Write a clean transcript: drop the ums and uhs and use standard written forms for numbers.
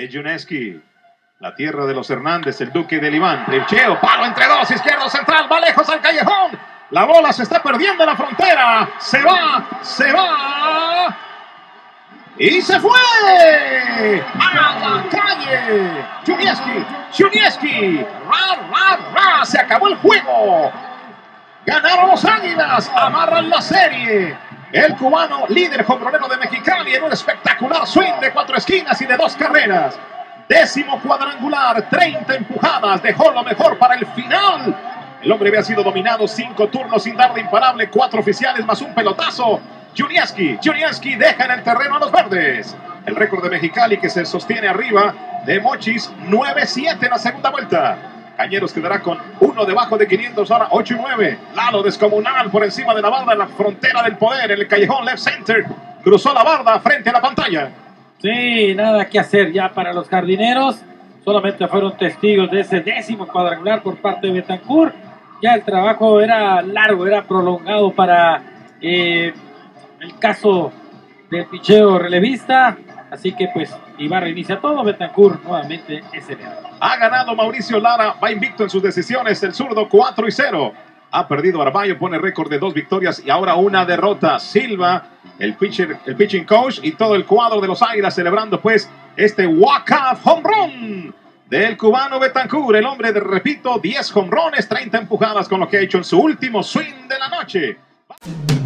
Junieski. La tierra de los Hernández, el Duque de Libán. Tricheo, palo entre dos, izquierdo central, va lejos al callejón. La bola se está perdiendo en la frontera. Se va. Y se fue a la calle. Junieski. Se acabó el juego. Ganaron los Águilas, amarran la serie. El cubano, líder jonronero de Mexicali, en un espectacular swing de 4 esquinas y de 2 carreras. 10º cuadrangular, 30 empujadas, dejó lo mejor para el final. El hombre había sido dominado 5 turnos sin dar de imparable, 4 oficiales más un pelotazo. Junieski deja en el terreno a los verdes. El récord de Mexicali que se sostiene arriba de Mochis, 9-7 en la segunda vuelta. Cañeros quedará con 1 debajo de 500, ahora 8-9. Lalo descomunal por encima de la barda en la frontera del poder, en el callejón left center. Cruzó la barda frente a la pantalla. Sí, nada que hacer ya para los jardineros. Solamente fueron testigos de ese 10º cuadrangular por parte de Betancourt. Ya el trabajo era largo, era prolongado para el caso del picheo relevista. Así que pues Ibarra inicia todo, Betancourt nuevamente es el leal. Ha ganado Mauricio Lara, va invicto en sus decisiones, el zurdo 4-0. Ha perdido Arballo, pone récord de 2 victorias y ahora 1 derrota. Silva, el pitching coach y todo el cuadro de los Águilas celebrando pues este walk-off home run del cubano Betancourt. El hombre de, repito, 10 home runs, 30 empujadas con lo que ha hecho en su último swing de la noche.